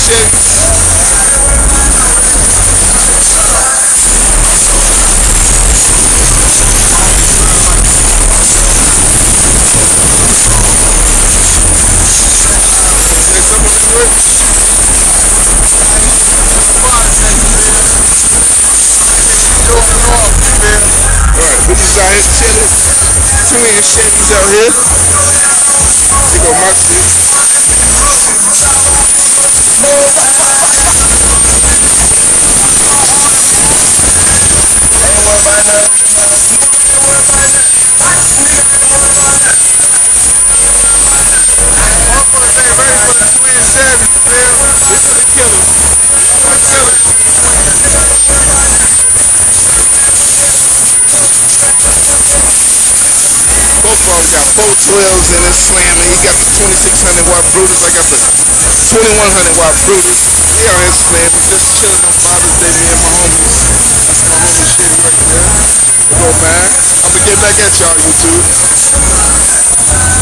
chevys. Alright, we just out here chilling. Twin Chevys out here. Here go my shit. Ain't worried about nothing. Ready for the Twin Chevys, man. This is the killer. Both of them got 412s in this Slammer. He got the 2600 watt Brutus. I got the 2100 watt Brutus. We out here slamming, just chilling on Father's Day, me and my homies. That's my homie shit right there. Go, man. I'm gonna get back at y'all, YouTube.